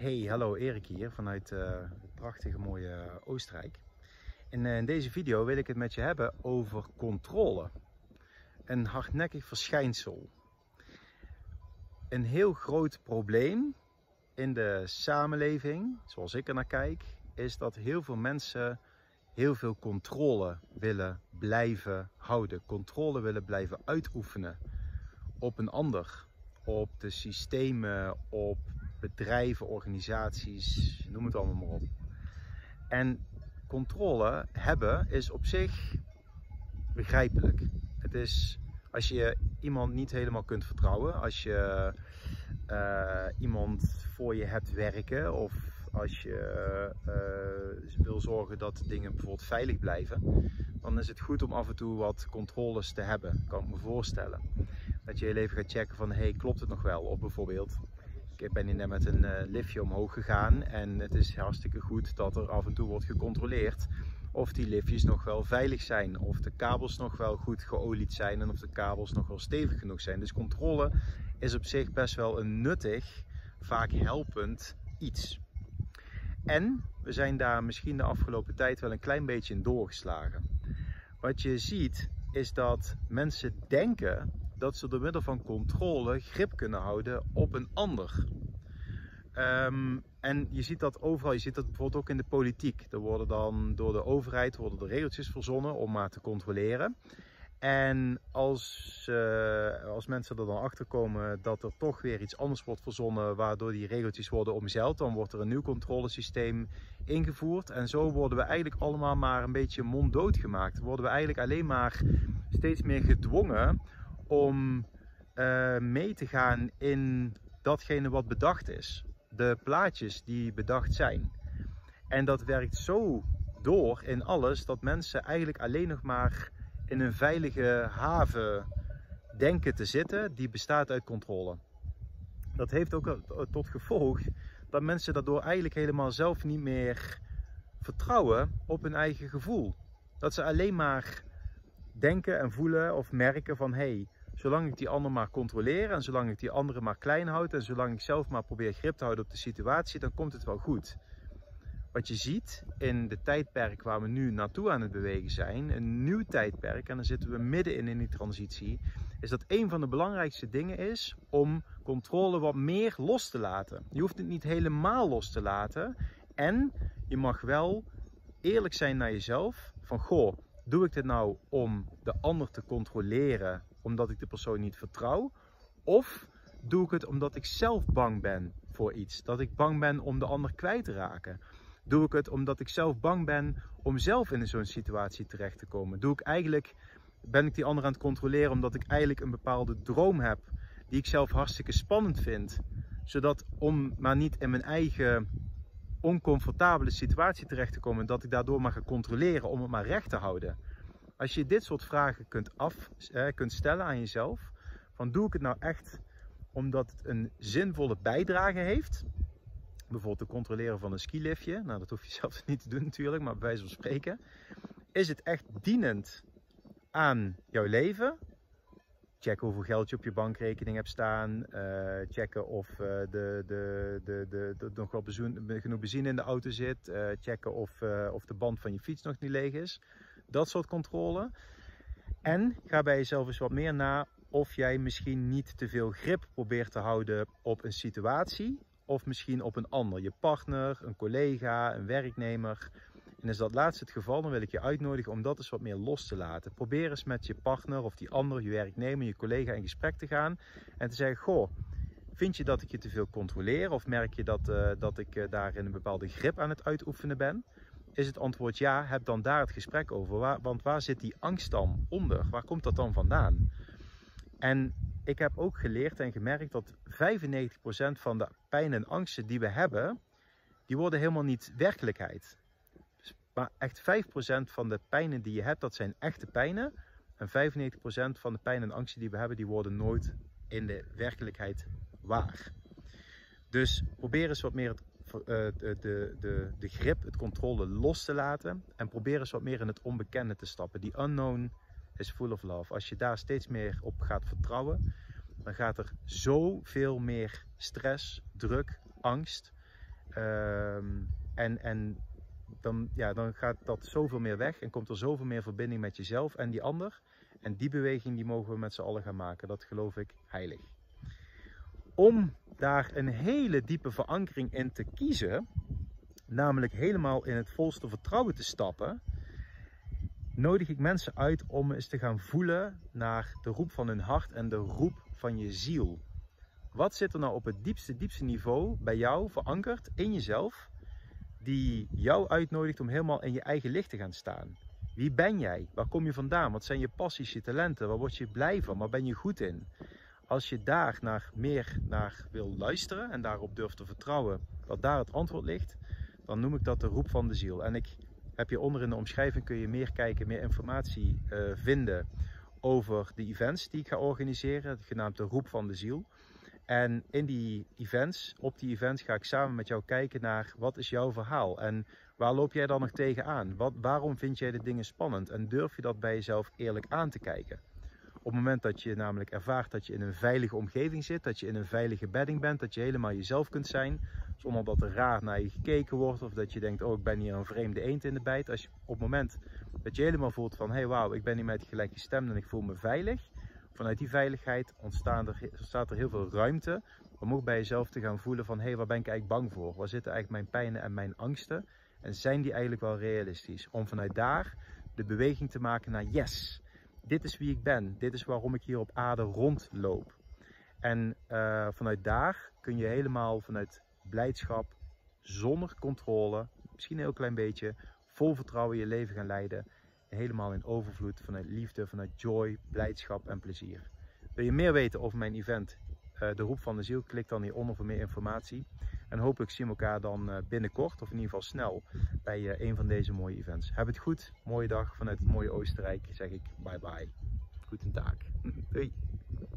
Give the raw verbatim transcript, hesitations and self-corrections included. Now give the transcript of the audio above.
Hey, hallo, Erik hier vanuit uh, het prachtige mooie Oostenrijk. En uh, in deze video wil ik het met je hebben over controle. Een hardnekkig verschijnsel. Een heel groot probleem in de samenleving, zoals ik er naar kijk, is dat heel veel mensen heel veel controle willen blijven houden. Controle willen blijven uitoefenen op een ander, op de systemen, op bedrijven, organisaties, noem het allemaal maar op. En controle hebben is op zich begrijpelijk. Het is als je iemand niet helemaal kunt vertrouwen, als je uh, iemand voor je hebt werken of als je uh, wil zorgen dat dingen bijvoorbeeld veilig blijven, dan is het goed om af en toe wat controles te hebben, kan ik me voorstellen. Dat je heel even gaat checken van, hey, klopt het nog wel? Of bijvoorbeeld, ik ben hier net met een uh, liftje omhoog gegaan en het is hartstikke goed dat er af en toe wordt gecontroleerd of die liftjes nog wel veilig zijn, of de kabels nog wel goed geolied zijn en of de kabels nog wel stevig genoeg zijn. Dus controle is op zich best wel een nuttig, vaak helpend iets. En we zijn daar misschien de afgelopen tijd wel een klein beetje in doorgeslagen. Wat je ziet is dat mensen denken dat ze door middel van controle grip kunnen houden op een ander. Um, en je ziet dat overal, je ziet dat bijvoorbeeld ook in de politiek. Er worden dan door de overheid worden er regeltjes verzonnen om maar te controleren. En als, uh, als mensen er dan achter komen dat er toch weer iets anders wordt verzonnen waardoor die regeltjes worden omzeild, dan wordt er een nieuw controlesysteem ingevoerd. En zo worden we eigenlijk allemaal maar een beetje monddood gemaakt. Worden we eigenlijk alleen maar steeds meer gedwongen om uh, mee te gaan in datgene wat bedacht is. De plaatjes die bedacht zijn. En dat werkt zo door in alles dat mensen eigenlijk alleen nog maar in een veilige haven denken te zitten die bestaat uit controle. Dat heeft ook tot gevolg dat mensen daardoor eigenlijk helemaal zelf niet meer vertrouwen op hun eigen gevoel. Dat ze alleen maar denken en voelen of merken van, hé, hey, zolang ik die ander maar controleer en zolang ik die andere maar klein houd en zolang ik zelf maar probeer grip te houden op de situatie, dan komt het wel goed. Wat je ziet in de tijdperk waar we nu naartoe aan het bewegen zijn, een nieuw tijdperk, en dan zitten we middenin in die transitie, is dat een van de belangrijkste dingen is om controle wat meer los te laten. Je hoeft het niet helemaal los te laten en je mag wel eerlijk zijn naar jezelf van, goh, doe ik dit nou om de ander te controleren omdat ik de persoon niet vertrouw? Of doe ik het omdat ik zelf bang ben voor iets? Dat ik bang ben om de ander kwijt te raken? Doe ik het omdat ik zelf bang ben om zelf in zo'n situatie terecht te komen? Doe ik eigenlijk, ben ik die ander aan het controleren omdat ik eigenlijk een bepaalde droom heb die ik zelf hartstikke spannend vind? Zodat om maar niet in mijn eigen oncomfortabele situatie terecht te komen, dat ik daardoor maar ga controleren om het maar recht te houden. Als je dit soort vragen kunt, af, eh, kunt stellen aan jezelf, van doe ik het nou echt omdat het een zinvolle bijdrage heeft, bijvoorbeeld het controleren van een skiliftje, nou dat hoef je zelf niet te doen natuurlijk, maar bij wijze van spreken, is het echt dienend aan jouw leven? Checken hoeveel geld je op je bankrekening hebt staan, uh, checken of uh, de, de, de, de, de, nog wel bezoen, genoeg benzine in de auto zit, uh, checken of, uh, of de band van je fiets nog niet leeg is. Dat soort controle. En ga bij jezelf eens wat meer na of jij misschien niet te veel grip probeert te houden op een situatie of misschien op een ander. Je partner, een collega, een werknemer. En is dat laatste het geval, dan wil ik je uitnodigen om dat eens wat meer los te laten. Probeer eens met je partner of die ander, je werknemer, je collega in gesprek te gaan en te zeggen, goh, vind je dat ik je te veel controleer of merk je dat, uh, dat ik uh, daarin een bepaalde grip aan het uitoefenen ben? Is het antwoord ja, heb dan daar het gesprek over. Waar, want waar zit die angst dan onder? Waar komt dat dan vandaan? En ik heb ook geleerd en gemerkt dat vijfennegentig procent van de pijn en angsten die we hebben, die worden helemaal niet werkelijkheid. Maar echt vijf procent van de pijnen die je hebt, dat zijn echte pijnen. En vijfennegentig procent van de pijn en angsten die we hebben, die worden nooit in de werkelijkheid waar. Dus probeer eens wat meer het De, de, de, de grip, het controle los te laten en probeer eens wat meer in het onbekende te stappen. Die unknown is full of love. Als je daar steeds meer op gaat vertrouwen, dan gaat er zoveel meer stress, druk, angst Um, en en dan, ja, dan gaat dat zoveel meer weg en komt er zoveel meer verbinding met jezelf en die ander. En die beweging die mogen we met z'n allen gaan maken. Dat geloof ik heilig. Om daar een hele diepe verankering in te kiezen, namelijk helemaal in het volste vertrouwen te stappen, nodig ik mensen uit om eens te gaan voelen naar de roep van hun hart en de roep van je ziel. Wat zit er nou op het diepste, diepste niveau bij jou verankerd in jezelf, die jou uitnodigt om helemaal in je eigen licht te gaan staan? Wie ben jij? Waar kom je vandaan? Wat zijn je passies, je talenten? Waar word je blij van? Waar ben je goed in? Als je daar naar, meer naar wil luisteren en daarop durft te vertrouwen dat daar het antwoord ligt, dan noem ik dat de roep van de ziel. En ik heb hieronder in de omschrijving kun je meer kijken, meer informatie uh, vinden over de events die ik ga organiseren, genaamd de roep van de ziel. En in die events, op die events ga ik samen met jou kijken naar wat is jouw verhaal en waar loop jij dan nog tegenaan? Wat, waarom vind jij de dingen spannend en durf je dat bij jezelf eerlijk aan te kijken? Op het moment dat je namelijk ervaart dat je in een veilige omgeving zit, dat je in een veilige bedding bent, dat je helemaal jezelf kunt zijn, zonder dat er raar naar je gekeken wordt of dat je denkt, oh ik ben hier een vreemde eend in de bijt. Als je, op het moment dat je helemaal voelt van, hé hey, wauw, ik ben hier met gelijkgestemd en ik voel me veilig. Vanuit die veiligheid ontstaan er, ontstaat er heel veel ruimte om ook bij jezelf te gaan voelen van, hé hey, waar ben ik eigenlijk bang voor? Waar zitten eigenlijk mijn pijnen en mijn angsten? En zijn die eigenlijk wel realistisch? Om vanuit daar de beweging te maken naar yes. Dit is wie ik ben. Dit is waarom ik hier op aarde rondloop. En uh, vanuit daar kun je helemaal vanuit blijdschap, zonder controle, misschien een heel klein beetje, vol vertrouwen je leven gaan leiden. Helemaal in overvloed, vanuit liefde, vanuit joy, blijdschap en plezier. Wil je meer weten over mijn event, uh, de roep van de ziel? Klik dan hieronder voor meer informatie. En hopelijk zien we elkaar dan uh, binnenkort, of in ieder geval snel, bij uh, een van deze mooie events. Heb het goed, mooie dag vanuit het mooie Oostenrijk, zeg ik bye bye. Goedendag. Doei.